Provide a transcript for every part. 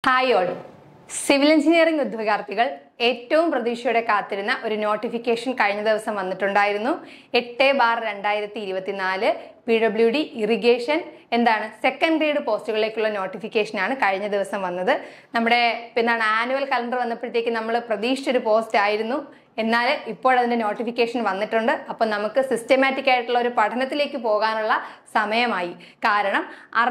Hi all. Civil engineering ഉദ്യോഗാർത്ഥികൾ ഏറ്റവും പ്രതീക്ഷയോടെ കാത്തിരുന്ന ഒരു നോട്ടിഫിക്കേഷൻ കഴിഞ്ഞ ദിവസം വന്നിട്ടുണ്ടായിരുന്നു. 8/2024 PWD ഇറിഗേഷൻ സെക്കൻഡ് ഗ്രേഡ് പോസ്റ്റുകളിലേക്കുള്ള നോട്ടിഫിക്കേഷനാണ് കഴിഞ്ഞ ദിവസം വന്നത്. നമ്മുടെ ആനുവൽ കലണ്ടർ വന്നപ്പോഴത്തേക്ക് നമ്മൾ പ്രതീക്ഷിച്ചൊരു പോസ്റ്റ് ആയിരുന്നു. എന്നാൽ ഇപ്പോൾ അതിന്റെ നോട്ടിഫിക്കേഷൻ വന്നിട്ടുണ്ട്. അപ്പം നമുക്ക് സിസ്റ്റമാറ്റിക് ആയിട്ടുള്ള ഒരു പഠനത്തിലേക്ക് പോകാനുള്ള സമയമായി. കാരണം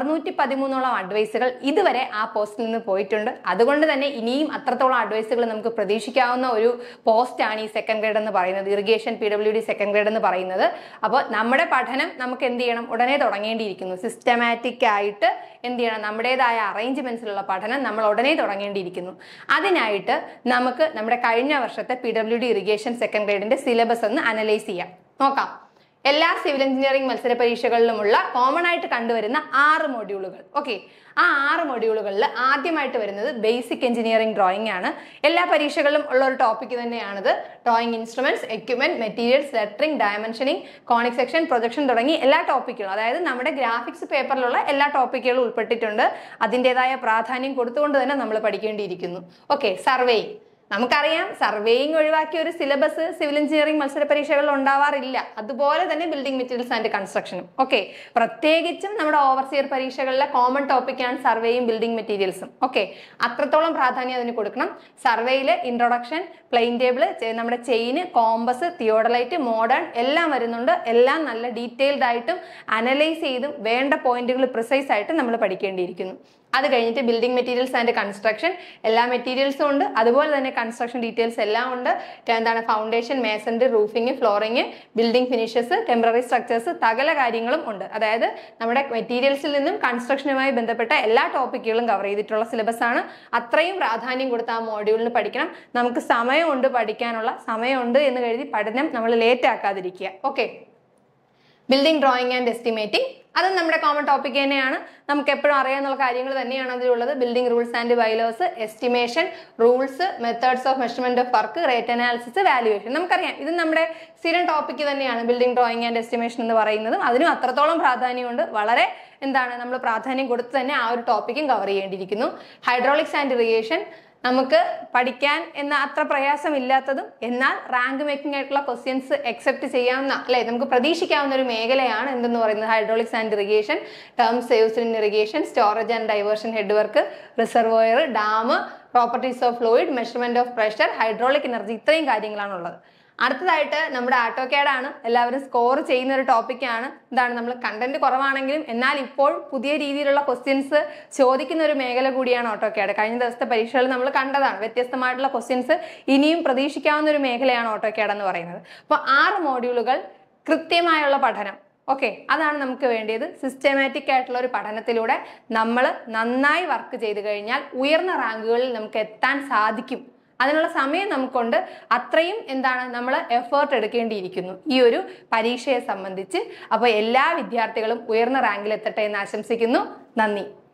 613ഓളം അഡ്വൈസുകൾ ഇതുവരെ ആ പോസ്റ്റിൽ നിന്ന് പോയിട്ടുണ്ട്. അതുകൊണ്ട് തന്നെ ഇനിയും അത്രത്തോളം അഡ്വൈസുകൾ നമുക്ക് പ്രതീക്ഷിക്കാവുന്ന ഒരു പോസ്റ്റാണ് ഈ സെക്കൻഡ് ഗ്രേഡ് എന്ന് പറയുന്നത്, ഇറിഗേഷൻ PWD സെക്കൻഡ് ഗ്രേഡ് എന്ന് പറയുന്നത്. അപ്പോൾ നമ്മുടെ പഠനം നമുക്ക് എന്ത് ചെയ്യണം, ഉടനെ തുടങ്ങേണ്ടിയിരിക്കുന്നു. സിസ്റ്റമാറ്റിക് ആയിട്ട് എന്ത് ചെയ്യണം, നമ്മുടേതായ അറേഞ്ച്മെന്റ്സിലുള്ള പഠനം നമ്മൾ ഉടനെ തുടങ്ങേണ്ടിയിരിക്കുന്നു. അതിനായിട്ട് നമുക്ക് നമ്മുടെ കഴിഞ്ഞ വർഷത്തെ PWD ഇറിഗേഷൻ സെക്കൻഡ് ഗ്രേഡിന്റെ സിലബസ് ഒന്ന് അനലൈസ് ചെയ്യാം, നോക്കാം. എല്ലാ സിവിൽ എഞ്ചിനീയറിംഗ് മത്സര പരീക്ഷകളിലുമുള്ള കോമൺ ആയിട്ട് കണ്ടുവരുന്ന 6 മൊഡ്യൂളുകൾ. ഓക്കെ, ആ 6 മൊഡ്യൂളുകളിൽ ആദ്യമായിട്ട് വരുന്നത് ബേസിക് എഞ്ചിനീയറിംഗ് ഡ്രോയിങ് ആണ്. എല്ലാ പരീക്ഷകളിലും ഉള്ള ഒരു ടോപ്പിക് തന്നെയാണിത്. Drawing instruments, equipment, materials, lettering, dimensioning, conic section, projection തുടങ്ങി എല്ലാ ടോപ്പിക്കുകളും, അതായത് നമ്മുടെ ഗ്രാഫിക്സ് പേപ്പറിലുള്ള എല്ലാ ടോപ്പിക്കുകളും ഉൾപ്പെട്ടിട്ടുണ്ട്. അതിൻ്റെതായ പ്രാധാന്യം കൊടുത്തുകൊണ്ട് തന്നെ നമ്മൾ പഠിക്കേണ്ടിയിരിക്കുന്നു. Okay, surveying. നമുക്കറിയാം, സർവേയിങ് ഒഴിവാക്കിയ ഒരു സിലബസ് സിവിൽ എഞ്ചിനീയറിംഗ് മത്സര പരീക്ഷകളിൽ ഉണ്ടാവാറില്ല. അതുപോലെ തന്നെ ബിൽഡിംഗ് മെറ്റീരിയൽസ് ആൻഡ് കൺസ്ട്രക്ഷനും. ഓക്കെ, പ്രത്യേകിച്ചും നമ്മുടെ ഓവർസിയർ പരീക്ഷകളിലെ കോമൺ ടോപ്പിക്കാണ് സർവേയും ബിൽഡിംഗ് മെറ്റീരിയൽസും. ഓക്കെ, അത്രത്തോളം പ്രാധാന്യം അതിന് കൊടുക്കണം. സർവേയിൽ ഇൻട്രൊഡക്ഷൻ, പ്ലെയിൻ ടേബിൾ, നമ്മുടെ ചെയിന്, കോമ്പസ്, തിയോഡലൈറ്റ്, മോഡേൺ എല്ലാം വരുന്നുണ്ട്. എല്ലാം നല്ല ഡീറ്റെയിൽഡ് ആയിട്ടും അനലൈസ് ചെയ്തും വേണ്ട പോയിന്റുകൾ പ്രിസൈസ് ആയിട്ട് നമ്മൾ പഠിക്കേണ്ടിയിരിക്കുന്നു. അത് കഴിഞ്ഞിട്ട് ബിൽഡിംഗ് മെറ്റീരിയൽസ് ആൻഡ് കൺസ്ട്രക്ഷൻ, എല്ലാ മെറ്റീരിയൽസും ഉണ്ട്. അതുപോലെ തന്നെ കൺസ്ട്രക്ഷൻ ഡീറ്റെയിൽസ് എല്ലാം ഉണ്ട്. Foundation, masonry, roofing, flooring, building finishes, temporary structures, സകല കാര്യങ്ങളും ഉണ്ട്. അതായത് നമ്മുടെ മെറ്റീരിയൽസിൽ നിന്നും കൺസ്ട്രക്ഷനുമായി ബന്ധപ്പെട്ട എല്ലാ ടോപ്പിക്കുകളും കവർ ചെയ്തിട്ടുള്ള സിലബസ് ആണ്. അത്രയും പ്രാധാന്യം കൊടുത്ത് ആ മോഡ്യൂളിന് പഠിക്കണം. നമുക്ക് സമയമുണ്ട്, പഠിക്കാനുള്ള സമയമുണ്ട് എന്ന് കരുതി പഠനം നമ്മൾ ലേറ്റ് ആക്കാതിരിക്കുക. Okay, building drawing and estimating, അതും നമ്മുടെ കോമൺ ടോപ്പിക് തന്നെയാണ്. നമുക്ക് എപ്പോഴും അറിയാവുന്ന കാര്യങ്ങൾ തന്നെയാണ് അതിലുള്ളത്. Building rules and byelaws, estimation, rules, methods of measurement of work, rate analysis, valuation. നമുക്കറിയാം, ഇത് നമ്മുടെ സ്ഥിരം ടോപ്പിക് തന്നെയാണ് ബിൽഡിംഗ് ഡ്രോയിങ് ആൻഡ് എസ്റ്റിമേഷൻ എന്ന് പറയുന്നത്. അതിനും അത്രത്തോളം പ്രാധാന്യമുണ്ട്. വളരെ നമ്മൾ പ്രാധാന്യം കൊടുത്ത് തന്നെ ആ ഒരു ടോപ്പിക്കും കവർ ചെയ്യേണ്ടിയിരിക്കുന്നു. ഹൈഡ്രോളിക്സ് ആൻഡ് ഇറിഗേഷൻ, നമുക്ക് പഠിക്കാൻ എന്ന അത്ര പ്രയാസമില്ലാത്തതും എന്നാൽ റാങ്ക് മേക്കിംഗ് ആയിട്ടുള്ള ക്വസ്റ്റ്യൻസ് അക്സെപ്റ്റ് ചെയ്യാവുന്ന, അല്ലെ, നമുക്ക് പ്രതീക്ഷിക്കാവുന്ന ഒരു മേഖലയാണ് എന്തെന്ന് പറയുന്നത് hydraulics and irrigation. Terms used in irrigation, storage and diversion head work, reservoir, dam, properties of fluid, measurement of pressure, hydraulic energy, ഇത്രയും കാര്യങ്ങളാണുള്ളത്. അടുത്തതായിട്ട് നമ്മുടെ ആട്ടോകാഡ് ആണ്. എല്ലാവരും സ്കോർ ചെയ്യുന്ന ഒരു ടോപ്പിക്കാണ്. നമ്മൾ കണ്ടന്റ് കുറവാണെങ്കിലും എന്നാൽ ഇപ്പോൾ പുതിയ രീതിയിലുള്ള ക്വസ്റ്റ്യൻസ് ചോദിക്കുന്ന ഒരു മേഖല കൂടിയാണ് ഓട്ടോകാഡ്. കഴിഞ്ഞ ദിവസത്തെ പരീക്ഷകളിൽ നമ്മൾ കണ്ടതാണ്. വ്യത്യസ്തമായിട്ടുള്ള ക്വസ്റ്റ്യൻസ് ഇനിയും പ്രതീക്ഷിക്കാവുന്ന ഒരു മേഖലയാണ് ഓട്ടോകാഡ് എന്ന് പറയുന്നത്. അപ്പോൾ 6 മോഡ്യൂളുകൾ, കൃത്യമായുള്ള പഠനം. ഓക്കെ, അതാണ് നമുക്ക് വേണ്ടിയത്. സിസ്റ്റമാറ്റിക് ആയിട്ടുള്ള ഒരു പഠനത്തിലൂടെ നമ്മൾ നന്നായി വർക്ക് ചെയ്ത് കഴിഞ്ഞാൽ ഉയർന്ന റാങ്കുകളിൽ നമുക്ക് എത്താൻ സാധിക്കും. അതിനുള്ള സമയം നമുക്കുണ്ട്. അത്രയും നമ്മൾ എഫേർട്ട് എടുക്കേണ്ടിയിരിക്കുന്നു ഈ ഒരു പരീക്ഷയെ സംബന്ധിച്ച്. അപ്പോൾ എല്ലാ വിദ്യാർത്ഥികളും ഉയർന്ന റാങ്കിൽ എത്തട്ടെ എന്ന് ആശംസിക്കുന്നു. നന്ദി.